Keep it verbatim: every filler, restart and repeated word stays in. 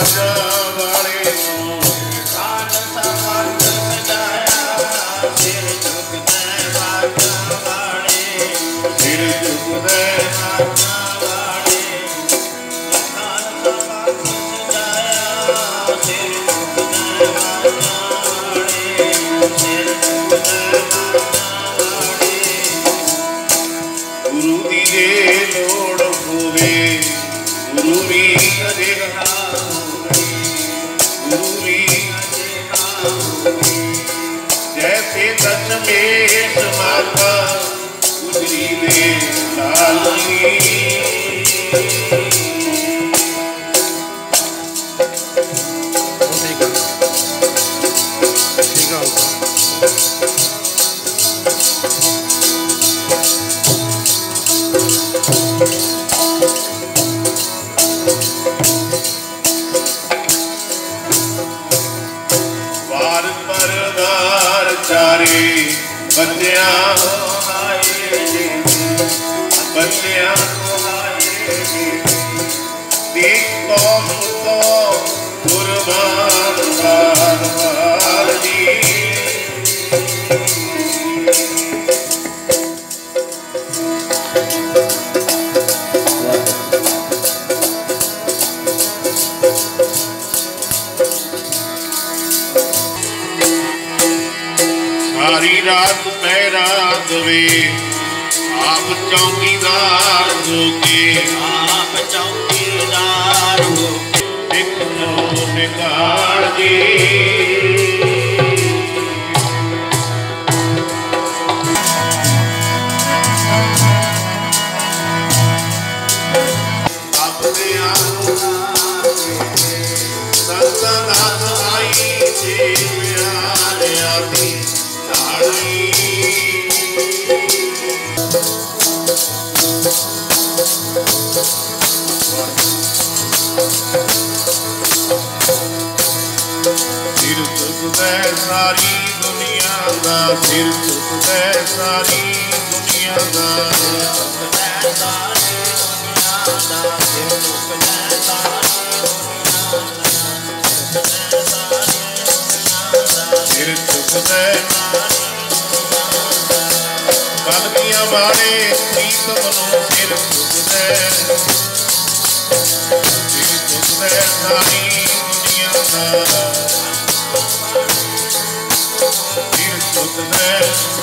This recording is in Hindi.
बाजा वाले को कान संबंध सजाया सिर झुकते बाजा वाले सिर झुकते बाजा वाले कान संबंध सजाया सिर झुकते बाजा वाले सिर झुकते बाजा वाले गुरु दी दे लोड़ होवे गुरु भी अजेहा गुरु भी जैसे दशमेश माता गुजरी दे लालनी वार पर वार चारे बंदिया बंदिया देखो मुझको कुर्बान बार बार जी सारी रात मेरा दवे आप चौकीदार होके आप चौकीदार हो एक नो निकाल दी अपने आप सत्संग आई थे प्यारे आती सिर झुकते सारी दुनिया दा सिर झुकते सारी दुनिया दा सिर झुकते कलगियां वाले प्रीतम नो सिर झुकते सिर झुकते सारी दुनिया दा सिर झुकते